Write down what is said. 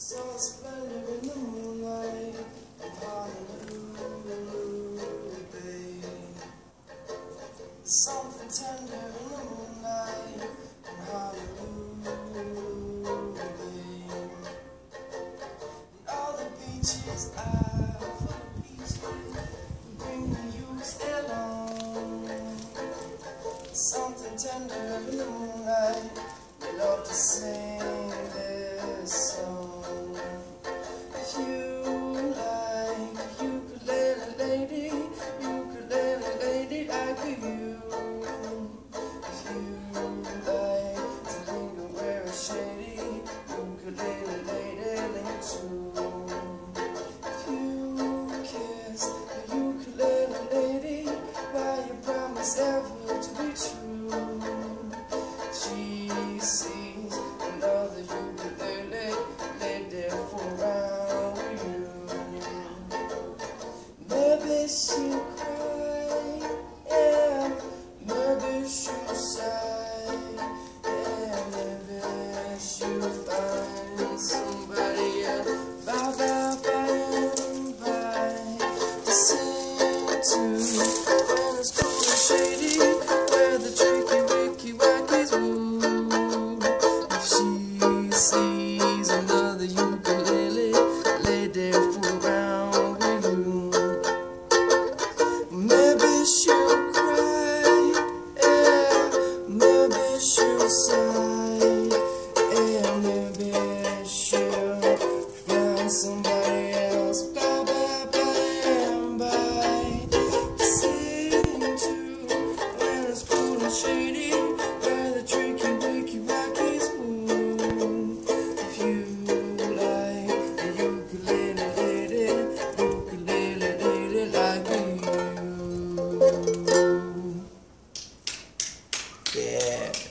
Saw splendor in the moonlight in Honolulu Bay. Something tender in the moonlight in Honolulu Bay. And all the beaches are full of peaches, bring the youths along. Something tender in the moonlight, we love to sing this song. If you like ukulele lady, I could you. If you like to linger where it's shady, ukulele lady, linger too. If you kiss a ukulele lady, why you promise ever to be true? She sees another ukulele laid there for around you. Maybe she'll cry, yeah. Maybe she'll sigh, yeah. Maybe she'll find somebody else. Bye, bye, bye, bye. To sing to when it's cool and shady, where the tricky, wicky, wackies woo. If she sees another ukulele laid there for around with you, maybe she'll cry, yeah. Maybe she'll sigh, yeah. Maybe she'll find somebody else. Bye, bye, bye, bye. Sing to when it's cool and shady.